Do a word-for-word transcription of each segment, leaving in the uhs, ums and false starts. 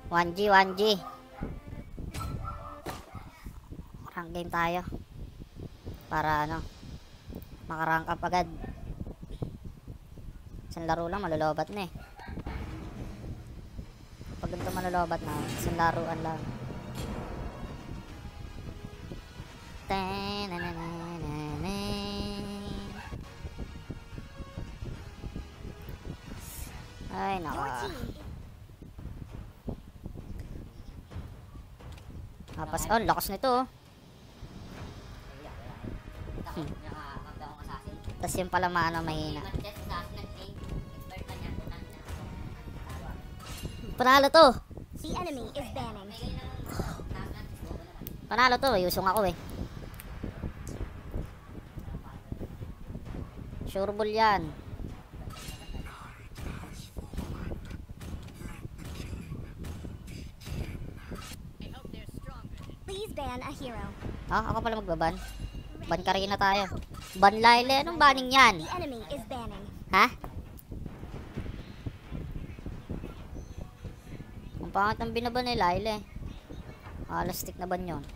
one G, one G. Rank game tayo. Para ano, makarank up agad. Isang laro lang, malolobat na eh. Pag ganito malolobat na, isang laruan lang. Ay, naka. Tapos, oh, lakas nito oh. Hmm. Tapos yung pala maano, mahina. Panalo to. Panalo to, usong ako eh. Sure ball yan. Please ban a hero. Ah, ako pala magbaban. Ban ka rin na tayo. Ban Lyle, anong banning yan? The enemy is banning. Ha? Ang pangat ng binaban ni Lyle eh. Alastik na ban yun.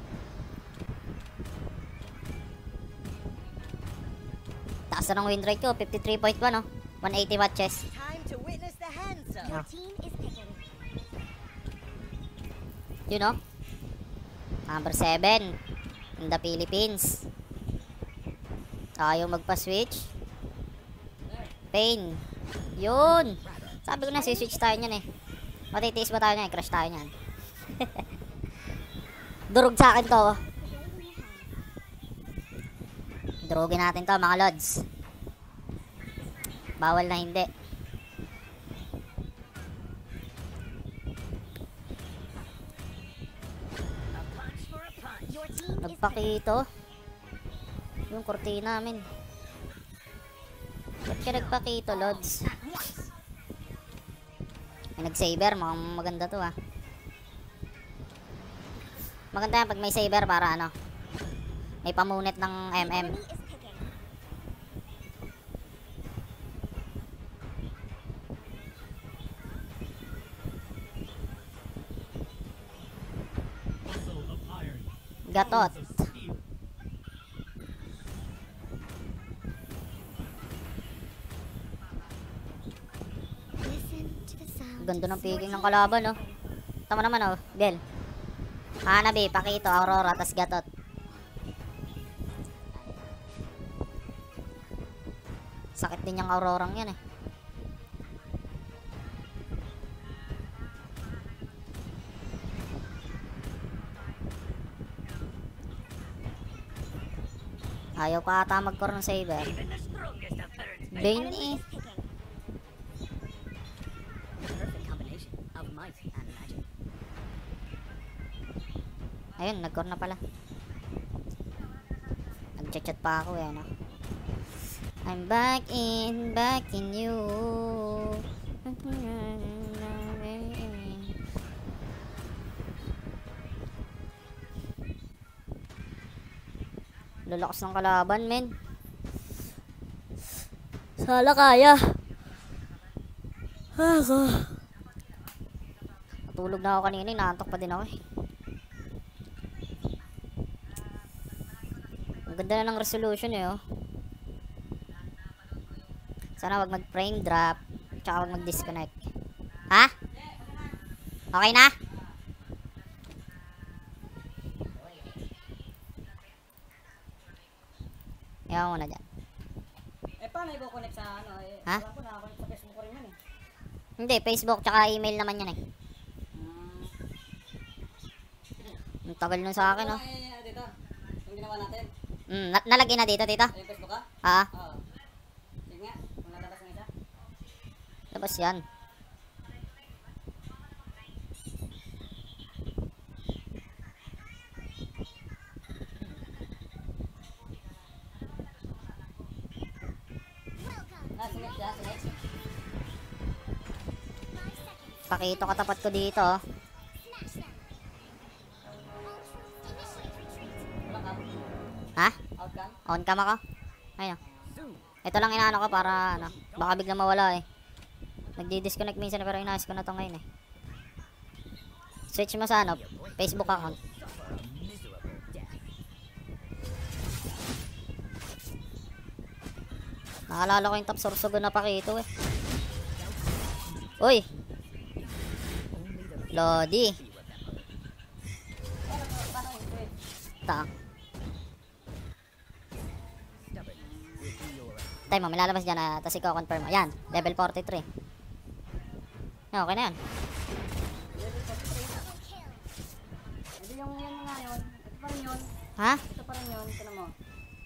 Taas na ng win rate ko, fifty-three point one oh. one eighty matches. Time to witness the hands up. Your team is picking. You know? Number seven in the Philippines. Ayaw magpa-switch. Pain. Yun. Sabi ko na, si-switch tayo niyan eh. Matitiis ba tayo niyan? Crash tayo niyan. Durog sa akin to. Durugin natin to mga lods. Bawal na hindi. Nagpakito. Yung kortina namin. Ba't ka nagpakito, lods? May nag-saber. Mukhang maganda to ah. Maganda yan pag may saber para ano. May pamunit ng M M. Gatot. Ganda ng picking ng kalaban, oh. Tama naman, oh. Bel. Hanabi, Pakito, Aurora, tas Gatot. Sakit din yung Aurorang yan, eh. Ayaw pa ata mag-core ng saber. Bane eh. Ayun, nag-core na pala. Nag-chat-chat pa ako eh, no? I'm back in, back in you. Lalakas ng kalaban, men. Sala kaya. Ako. Natulog na ako kanina, naantok pa din ako eh. Ang ganda na ng resolution eh, oh. Sana wag mag-frame drop, tsaka wag mag-disconnect. Ha? Okay na? Ewan mo na dyan. Eh, paano i-connect sa ano? Eh, ha? Wala ko nakakonect sa Facebook ko rin yan eh. Hindi, Facebook tsaka email naman yan eh. Hmm. Ang tagal nun sa akin, oh. Eh, dito, yung ginawa natin. Mm, na nalagay na dito, tita? Yung Facebook ka? Ha? Oo. Sige nga, kung lalabas ng isa. Labas yan. Ah, sige, siya, sige. Pakito katapat ko dito, oh. Ha? Outcome? On cam ako? Ayun. Ito lang inaano ko para ano, baka biglang mawala eh. Nagdi-disconnect minsan pero inayos ko na to ngayon eh. Switch mo sa ano, Facebook account. Naalala ko yung top sorsogo na pakito eh. Uy! Lodi. Ta. Time mo, may lalabas dyan na tapos ikaw confirm mo. Yan, level forty-three. Yan, okay na yan. Hindi yung yan nga yun. Ito pa rin yun. Ha? Ito pa rin yun. Ito mo.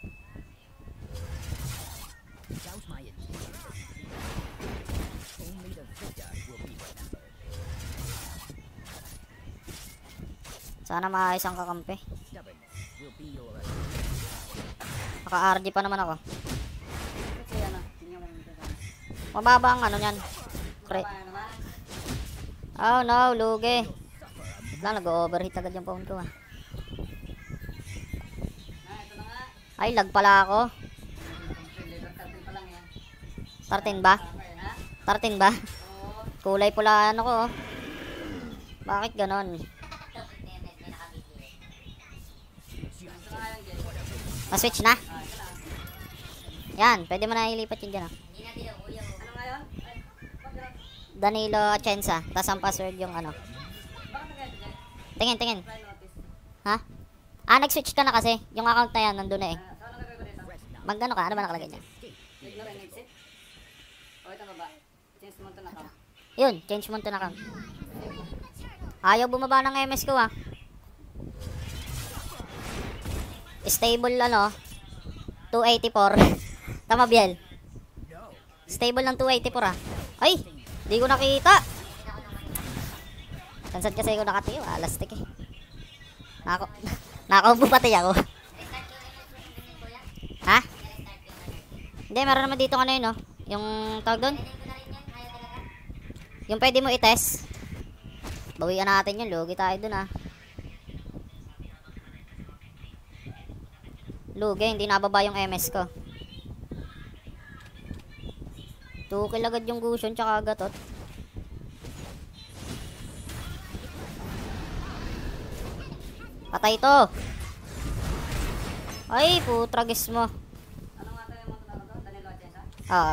Sana maayos ang kakampi. Naka-R G pa naman ako. Ito yan ah. Hindi nyo lang ito. Mababa ang ano nyan. Cre Kaya naman. oh no, lugi. Lang, nag-overheat agad yung phone ko ah. Ah, ito na nga. Ay, lag pala ako. Level thirteen pa lang yan. thirteen ba? Okay ha? thirteen ba? Oo. Kulay pula ano ko oh. Bakit ganon? Ito na nga yung game. Ma-switch na? Ah, ito na. Yan, pwede mo na ilipat yun dyan oh. Ano nga yun? Ay, bakit ganun? Danilo Atienza. Tapos ang password yung ano. Bakit na kaya ito dyan? Tingin, tingin. Try notice. Ha? Ah, nag-switch ka na kasi. Yung account na yan, nandun na eh. Ah, so ano gagawin ko dito? Magano ka? Ano ba nakalagay niya? Ignore and exit? O ito baba. Change mo ito na to. Yun, change mo to na account. Ayaw bumaba ng M S ko ah. Stable ano, two eighty-four. Tama Biel? Stable ng two eighty-four ah. Ay, di ko nakita. Kansad kasi ko nakatiyo, alastik eh. Nako, nakaupo pati ako. Ha? Hindi, meron naman dito ano yun no. Yung tawag doon. Yung pwede mo i-test. Bawian natin yun, lugi tayo dun ah. Lugi, hindi nababa yung M S ko. Tukil agad yung Gusion tsaka Gatot. Patay to. Ay, putragis mo. Ano nga tayo yung mga to? Danilo Atienza? Oo.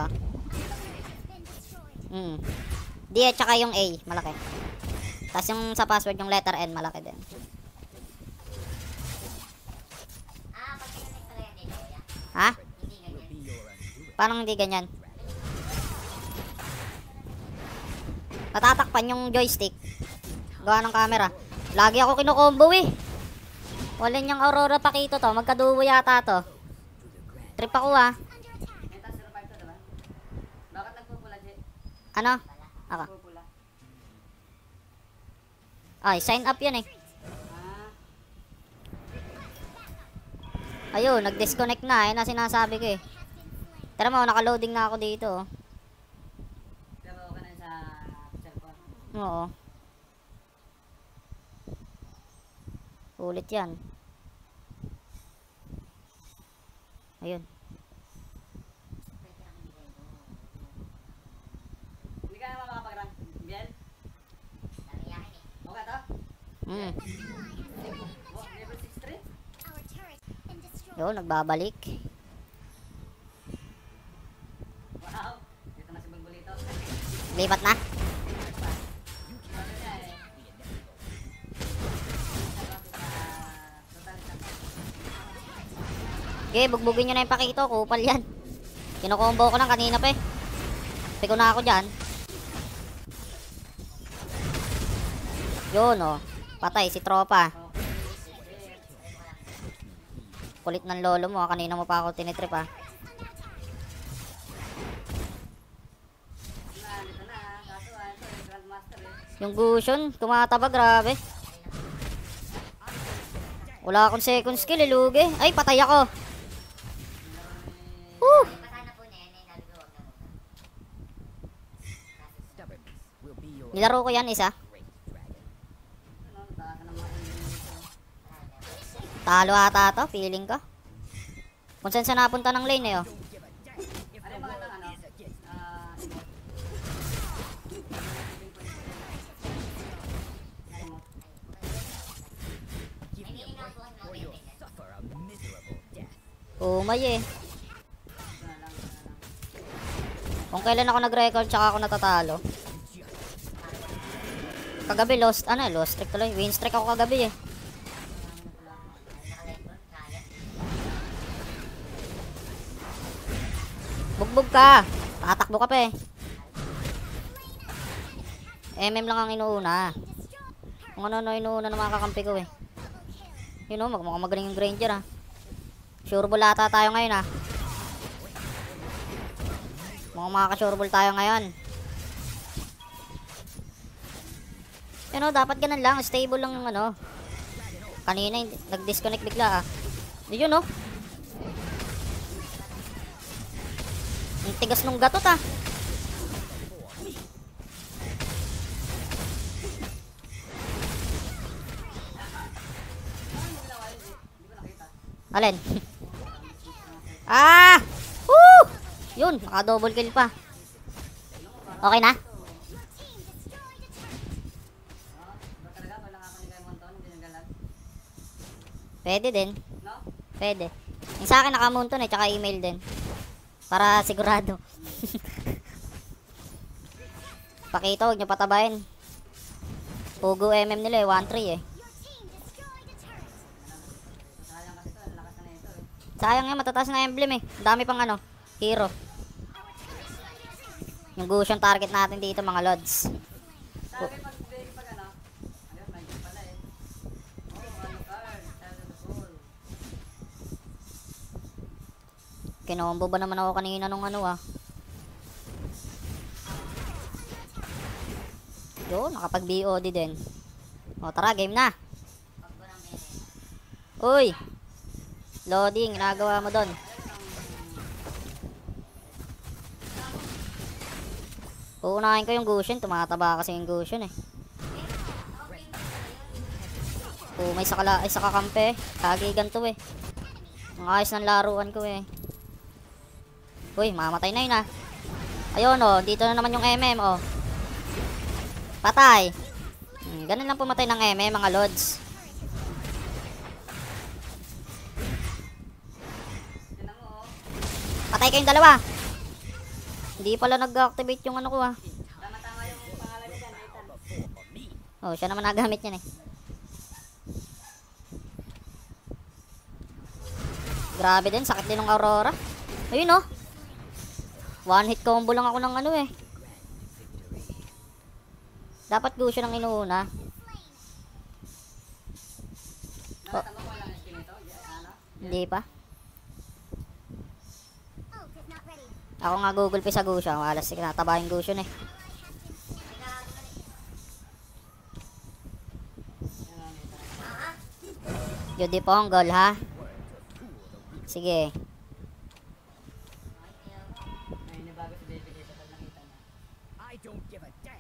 Hmm. D at tsaka yung A, malaki. Tapos yung sa password, yung letter N, malaki din. Ha? Parang hindi ganyan. Natatakpan yung joystick. Gawa ng camera. Lagi ako kinukombo eh. Wala niyang Aurora Pakito to. Magkaduo yata to. Trip ako ah. Meta zero five to, diba? Bakit nagpupula, J? Ano? Ako. Nagpupula. Ay, sign up yun eh. Ah, Ayun, nag-disconnect na. Ayun na sinasabi ko eh. Tara mo, naka-loading na ako dito. oh. pero okay na yun sa cellphone. Oo. Ulit yan. Ayun. Hindi ka naman makapag-rank. Biel? Okay to? Mm. Oh, level sixty-three? Our turret has been destroyed. Yun, nagbabalik. Wow! Dito na si Bulbulito. Lipat na. Sabi niya eh. Total isang. Okay, bugbugin nyo na yung Pakito. Kupal yan. Kinukombo ko lang kanina pa eh. Pigo na ako dyan. Yun oh. Patay si tropa. Kulit ng lolo mo ah. Kanina mo pa ako tinitrip ah. Na, dito na. Kaso ah, ito eh, Grandmaster eh. Yung Gusion, tumataba, grabe. Wala akong second skill, eh, lugi. Ay, patay ako. Woo! Nilaro ko yan, isa. Ano, taas na mga enemy nito. Talo ata to, feeling ko. Kung saan sa napunta ng lane eh, oh. Ano yung magandang ano? Ah, emote. Emote. Umay eh. Kung kailan ako nag-record tsaka ako natatalo. Kagabi lost, ano lost streak tuloy. Win streak ako kagabi eh. Bugbog ka. Tatakbo ka pa eh. M M lang ang inuuna. Kung ano-ano inuuna ng mga kakampi ko eh. Yun o, mukhang magaling yung Granger ha. Sure ball ata tayo ngayon ha. Mukhang makaka-sure ball tayo ngayon. Yun o, dapat ganun lang. Stable lang yung ano. Kanina nag-disconnect bigla ah. Yun o. Ang tigas nung gatot ah. Alin? Ah! Woo! Yun, naka-double kill pa. Okay na? Pwede din. Pwede. Yung sa akin nakamunton eh, tsaka email din. Para sigurado. Pakita, huwag nyo patabayin. Pugo M M nila eh, one three eh. Sayang nga, matataas na emblem eh. Ang dami pang ano, hero. Yung Gusion target natin dito mga lods. Sabi pag pag ano, ayun, may pala eh. Oh, ano card, Shadow of the Soul. Kinombo ba naman ako kanina nung ano ah. Yun, nakapag-B O D din. O tara, game na. Uy! Loading, ginagawa mo doon. Uunahin ko yung Gusion, tumataba kasi yung Gusion eh. Oh, may sakala, ay sakakampe. Kagigan to eh. Ang ayos ng laruan ko eh. Uy, mamatay na yun ah. Ayun oh, dito na naman yung M M oh. Patay. Hmm, ganun lang pumatay ng M M mga lods. Patay kayong dalawa. Hindi pala nag-activate yung ano ko ah. Tama-tama yung pangalan niya dyan, Nathan. Oh, siya naman nagamit yan eh. Grabe din, sakit din ng Aurora. Ayun oh. One hit combo lang ako ng ano eh. Dapat Gusion ang inuuna. Oh. Nakita mo kung walang skin ito? Ano? Hindi pa. Ult is not ready. Ako nga Google Pay sa Gusion. Wala sige nataba yung Gusion eh. Yudi Ponggol ha. Sige. May nibago si Baby dito pag nakita na. I don't give a damn.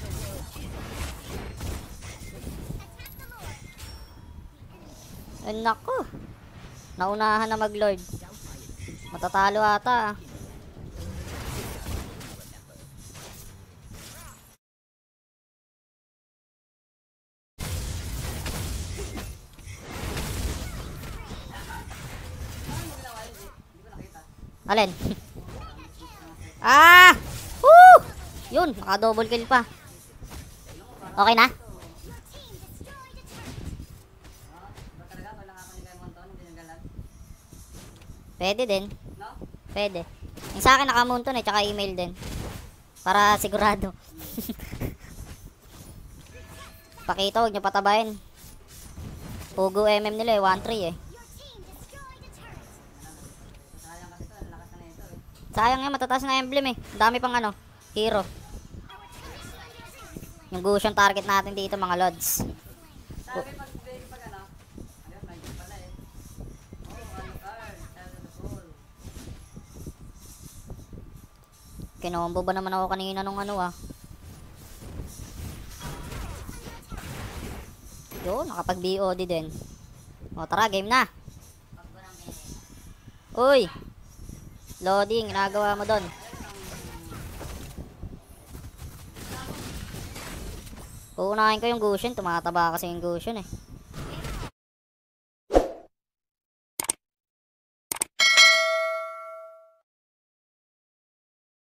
Ay nako. Naunahan na mag-lord. Matatalo ata ah. Alin? Ah! Woo! Yun, naka-double kill pa. Okay na? Ba talaga wala nga ako ni Kay Monton, hindi nagalag. Pwede din. No? Pwede. Yung sa akin nakamunton eh, tsaka email din. Para sigurado. Pakita, huwag nyo patabayin. Pugo M M nila eh, one three eh. Sayang kasi ito, ang lakas na ito eh. Sayang nga, matataas na emblem eh. Ang dami pang ano, hero. Yung Gusion target natin dito mga lods. Sabi pag Baby pag ano, ayun, may pala eh. Oh, ano card, Shadow of the Soul. Kinombo ba naman ako kanina nung ano ah. Yun, nakapag-B O D din. O tara, game na. Uy! Loading, ginagawa mo doon. Uunahin ko yung Gusion, tumataba kasi yung Gusion eh.